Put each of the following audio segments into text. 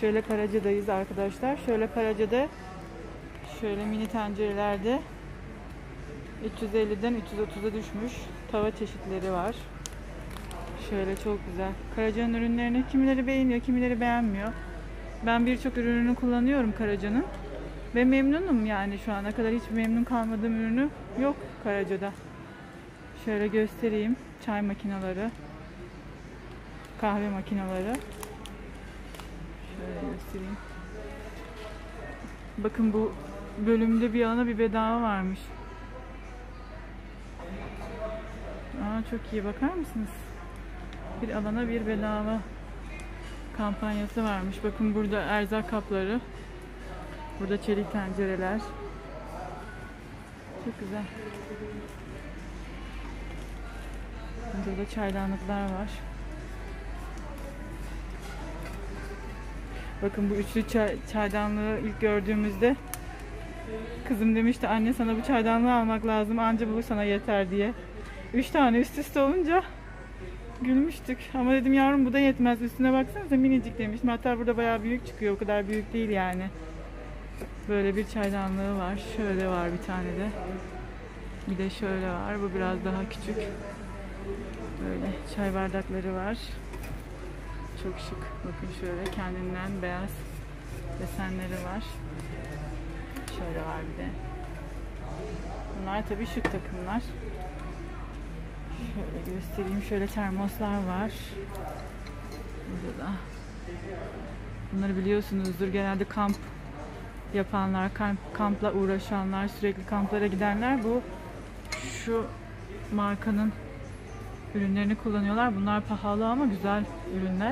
Şöyle Karaca'dayız arkadaşlar. Şöyle Karaca'da şöyle mini tencerelerde 350'den 330'a düşmüş tava çeşitleri var. Şöyle çok güzel. Karaca'nın ürünlerini kimileri beğeniyor, kimileri beğenmiyor. Ben birçok ürününü kullanıyorum Karaca'nın. Ve memnunum yani şu ana kadar hiç memnun kalmadığım ürünü yok Karaca'da. Şöyle göstereyim. Çay makineleri, kahve makineleri. Şöyle göstereyim. Bakın bu bölümde bir alana bir bedava varmış. Çok iyi, bakar mısınız? Bir alana bir bedava kampanyası varmış. Bakın burada erzak kapları. Burada çelik tencereler. Çok güzel. Burada çaydanlıklar var. Bakın bu üçlü çaydanlığı ilk gördüğümüzde kızım demişti, anne sana bu çaydanlığı almak lazım, anca bu sana yeter diye. 3 tane üst üste olunca gülmüştük. Ama dedim yavrum bu da yetmez, üstüne baksanıza minicik demiştim. Hatta burada bayağı büyük çıkıyor, o kadar büyük değil yani. Böyle bir çaydanlığı var. Şöyle var bir tane de. Bir de şöyle var. Bu biraz daha küçük. Böyle çay bardakları var. Çok şık. Bakın şöyle kendinden beyaz desenleri var. Şöyle var bir de. Bunlar tabii şık takımlar. Şöyle göstereyim. Şöyle termoslar var. Burada da. Bunları biliyorsunuzdur. Genelde kamp yapanlar, kampla uğraşanlar, sürekli kamplara gidenler şu markanın ürünlerini kullanıyorlar. Bunlar pahalı ama güzel ürünler.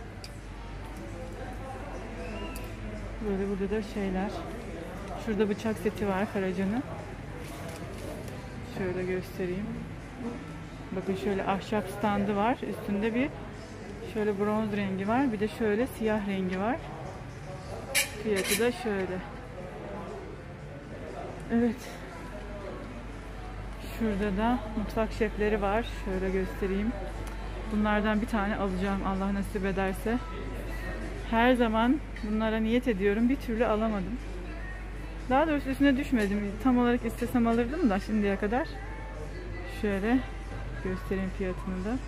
Böyle burada da şeyler. Şurada bıçak seti var Karaca'nın. Şöyle göstereyim. Bakın şöyle ahşap standı var. Üstünde bir şöyle bronz rengi var. Bir de şöyle siyah rengi var. Fiyatı da şöyle. Evet. Şurada da mutfak şefleri var. Şöyle göstereyim. Bunlardan bir tane alacağım Allah nasip ederse. Her zaman bunlara niyet ediyorum. Bir türlü alamadım. Daha doğrusu üstüne düşmedim. Tam olarak istesem alırdım da şimdiye kadar. Şöyle göstereyim fiyatını da.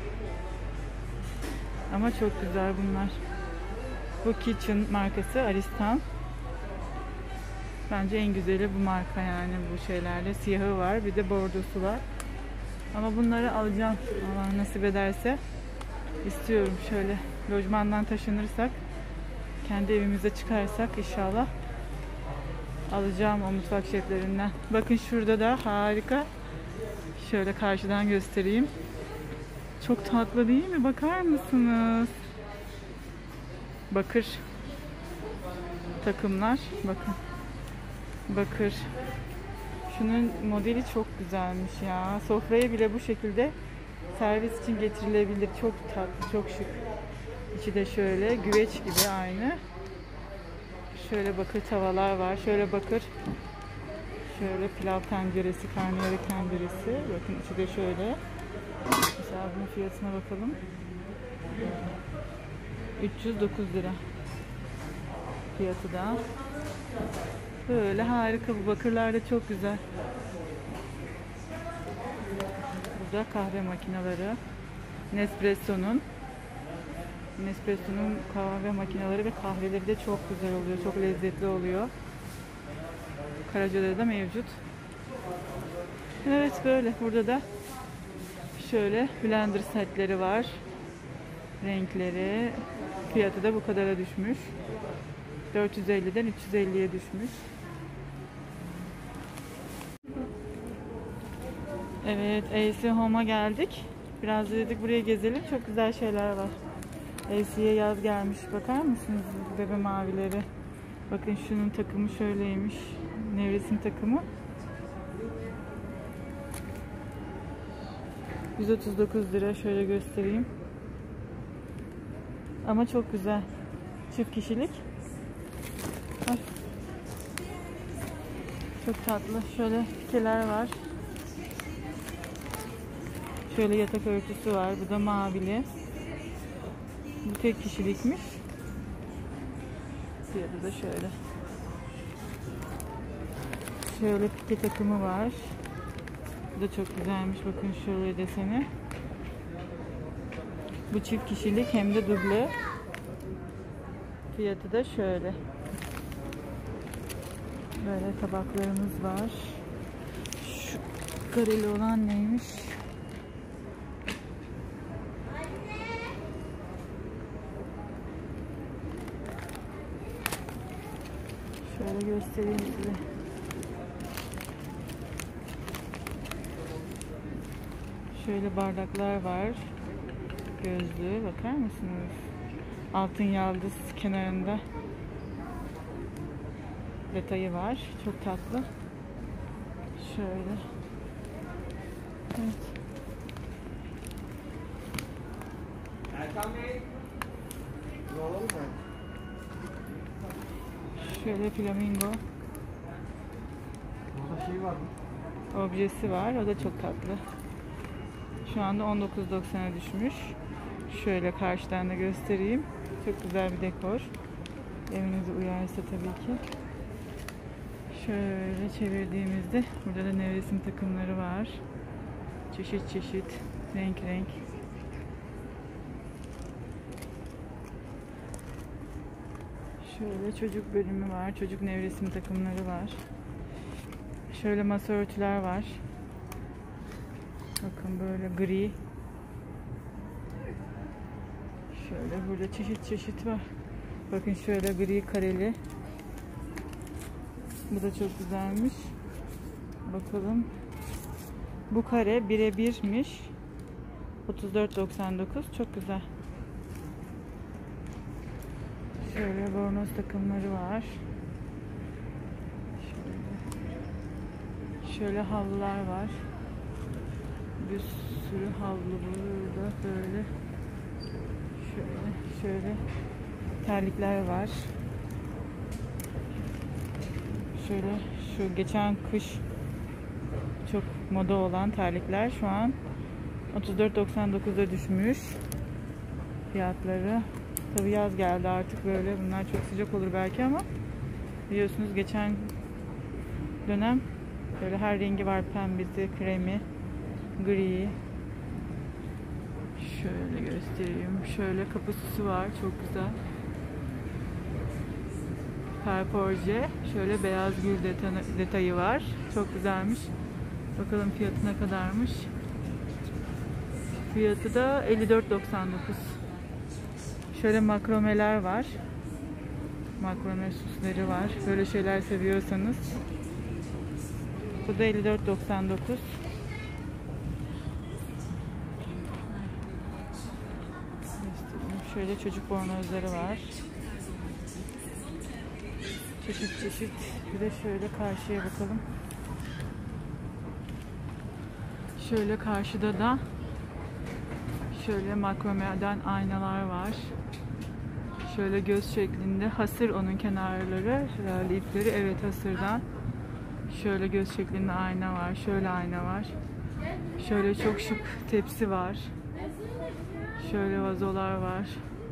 Ama çok güzel bunlar. Bu Kitchen markası Aristan. Bence en güzeli bu marka yani bu şeylerde. Siyahı var, bir de bordosu var. Ama bunları alacağım. Allah nasip ederse istiyorum. Şöyle lojmandan taşınırsak, kendi evimize çıkarsak inşallah alacağım o mutfak şeflerinden. Bakın şurada da harika. Şöyle karşıdan göstereyim. Çok tatlı değil mi? Bakar mısınız? Bakır takımlar. Bakın. Bakır. Şunun modeli çok güzelmiş ya. Sofraya bile bu şekilde servis için getirilebilir. Çok tatlı, çok şık. İçi de şöyle güveç gibi aynı. Şöyle bakır tavalar var. Şöyle bakır. Şöyle pilav tenceresi, karnıyarık tenceresi. Bakın içi de şöyle. Mesela bunun fiyatına bakalım. 309 lira. Fiyatı da. Böyle harika, bu bakırlar da çok güzel. Burada kahve makineleri. Nespresso'nun kahve makineleri ve kahveleri de çok güzel oluyor. Çok lezzetli oluyor. Karaca'da da mevcut. Evet böyle. Burada da şöyle blender setleri var. Renkleri. Fiyatı da bu kadara düşmüş. 450'den 350'ye düşmüş. Evet, AC Home'a geldik. Biraz dedik buraya gezelim. Çok güzel şeyler var. AC'ye yaz gelmiş. Bakar mısınız bebe mavileri? Bakın şunun takımı şöyleymiş. Nevresim takımı. 139 lira. Şöyle göstereyim. Ama çok güzel. Çift kişilik. Ay. Çok tatlı. Şöyle pikeler var. Şöyle yatak örtüsü var. Bu da mavili. Bu tek kişilikmiş. Fiyatı da şöyle. Şöyle pike takımı var. Bu da çok güzelmiş. Bakın şöyle deseni. Bu çift kişilik hem de duble. Fiyatı da şöyle. Böyle tabaklarımız var. Şu kareli olan neymiş? Şöyle göstereyim size. Şöyle bardaklar var. Gözlü. Bakar mısınız? Altın yıldız kenarında detayı var. Çok tatlı. Şöyle. Evet. Şöyle flamingo objesi var. O da çok tatlı. Şu anda 19.90'a düşmüş. Şöyle karşıdan da göstereyim. Çok güzel bir dekor. Evinize uyarsa tabii ki. Şöyle çevirdiğimizde burada da nevresim takımları var. Çeşit çeşit, renk renk. Şöyle çocuk bölümü var. Çocuk nevresim takımları var. Şöyle masa örtüler var. Bakın böyle gri. Şöyle burada çeşit çeşit var. Bakın şöyle gri kareli. Bu da çok güzelmiş. Bakalım. Bu kare 1'e 1'miş. 34.99. Çok güzel. Şöyle bornoz takımları var. Şöyle havlular var. Bir sürü havlu burada böyle. Şöyle terlikler var. Şöyle şu geçen kış çok moda olan terlikler şu an 34.99'a düşmüş fiyatları. Tabii yaz geldi artık, böyle bunlar çok sıcak olur belki ama biliyorsunuz geçen dönem böyle her rengi var, pembesi, kremi, gri. Şöyle göstereyim. Şöyle kapısı var, çok güzel. Perforje. Şöyle beyaz gül detayı var. Çok güzelmiş. Bakalım fiyatı ne kadarmış. Fiyatı da 54.99. Şöyle makromeler var. Makrome süsleri var. Böyle şeyler seviyorsanız. Bu da 54.99. Şöyle çocuk bornozları var. Çeşit çeşit. Bir de şöyle karşıya bakalım. Şöyle karşıda da şöyle makromeden aynalar var. Şöyle göz şeklinde. Hasır onun kenarları. Şöyle ipleri. Evet, hasırdan. Şöyle göz şeklinde ayna var. Şöyle ayna var. Şöyle çok şık tepsi var. Şöyle vazolar var.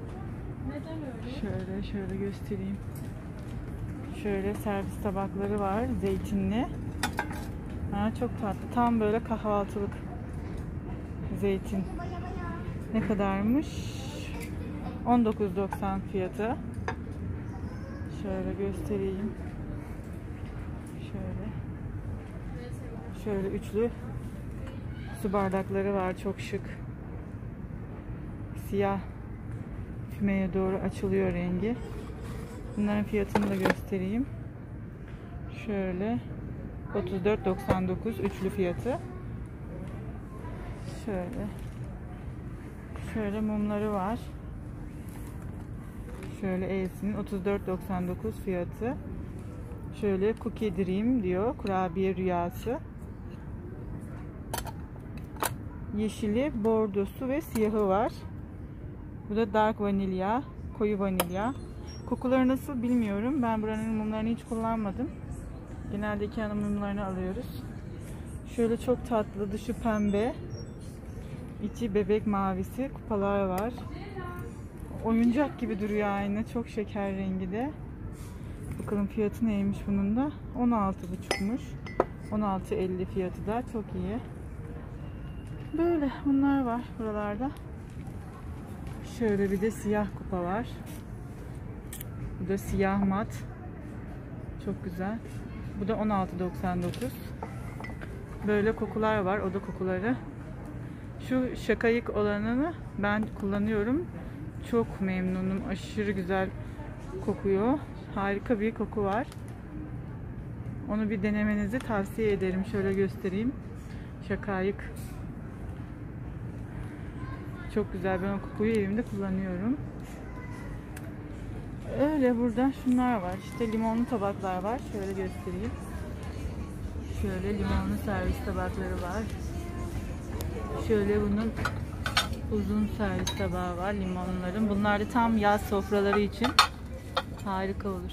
Şöyle göstereyim. Şöyle servis tabakları var. Zeytinli. Ha, çok tatlı. Tam böyle kahvaltılık zeytin. Ne kadarmış? 19.90 fiyatı. Şöyle göstereyim. Şöyle üçlü su bardakları var. Çok şık. Siyah. Fümeye doğru açılıyor rengi. Bunların fiyatını da göstereyim. Şöyle 34.99 üçlü fiyatı. Şöyle mumları var. Şöyle E'sinin 34.99 fiyatı. Şöyle Cookie Dream diyor. Kurabiye rüyası. Yeşili, bordosu ve siyahı var. Bu da dark vanilya, koyu vanilya. Kokuları nasıl bilmiyorum. Ben buranın mumlarını hiç kullanmadım. Genelde Ikea mumlarını alıyoruz. Şöyle çok tatlı, dışı pembe, içi bebek mavisi kupalar var. Oyuncak gibi duruyor aynı. Çok şeker rengi de. Bakalım fiyatı neymiş bunun da. 16,5'muş. 16,50 fiyatı da. Çok iyi. Böyle bunlar var buralarda. Şöyle bir de siyah kupa var. Bu da siyah mat. Çok güzel. Bu da 16,99. Böyle kokular var. Oda kokuları. Şu şakayık olanını ben kullanıyorum. Çok memnunum. Aşırı güzel kokuyor. Harika bir koku var. Onu bir denemenizi tavsiye ederim. Şöyle göstereyim. Şakayık. Çok güzel. Ben o kokuyu evimde kullanıyorum. Öyle burada şunlar var. İşte limonlu tabaklar var. Şöyle göstereyim. Şöyle limonlu servis tabakları var. Şöyle bunun uzun servis tabağı var limonların. Bunlar da tam yaz sofraları için harika olur.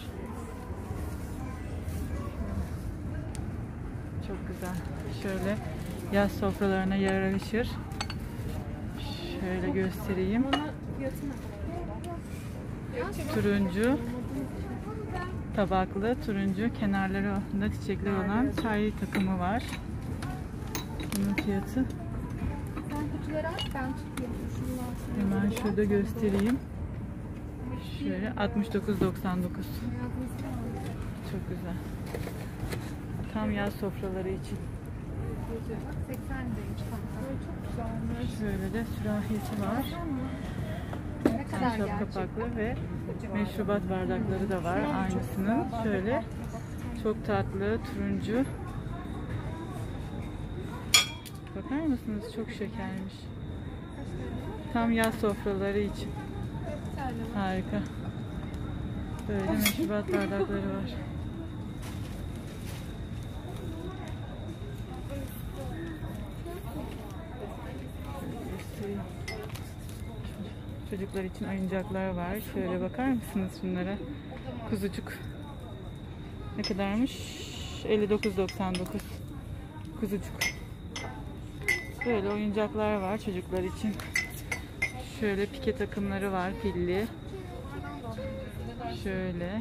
Çok güzel. Şöyle yaz sofralarına yaraşır. Şöyle göstereyim. Turuncu tabaklı, turuncu kenarlarında çiçekler olan çay takımı var. Bunun fiyatı hemen şurada göstereyim. Şöyle 69,99. Çok güzel. Tam yaz sofraları için. Şöyle de sürahisi var. Ahşap kapaklı ve meşrubat bardakları da var aynısının. Şöyle çok tatlı turuncu. Bakar mısınız? Çok şekermiş. Tam yaz sofraları için. Harika. Böyle meşrubat bardakları var. Çocuklar için oyuncaklar var. Şöyle bakar mısınız şunlara? Kuzucuk. Ne kadarmış? 59,99. Kuzucuk. Böyle oyuncaklar var çocuklar için. Şöyle pike takımları var pilli. Şöyle.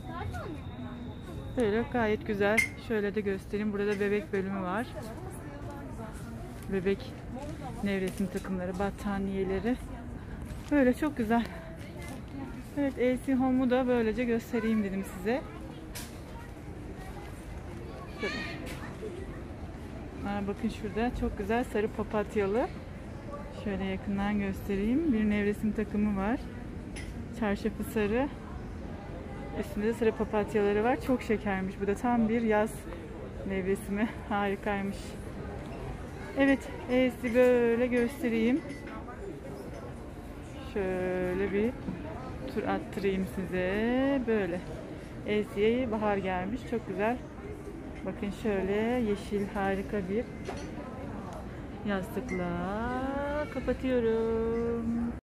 Böyle gayet güzel. Şöyle de göstereyim. Burada bebek bölümü var. Bebek nevresim takımları, battaniyeleri. Böyle çok güzel. Evet, AC Home'u da böylece göstereyim dedim size. Bakın şurada çok güzel sarı papatyalı. Şöyle yakından göstereyim. Bir nevresim takımı var. Çarşafı sarı. Üstünde de sarı papatyaları var. Çok şekermiş. Bu da tam bir yaz nevresimi. Harikaymış. Evet, AC böyle göstereyim. Şöyle bir tur attırayım size. Böyle. AC'ye bahar gelmiş. Çok güzel. Bakın şöyle yeşil harika bir yastıkla kapatıyorum.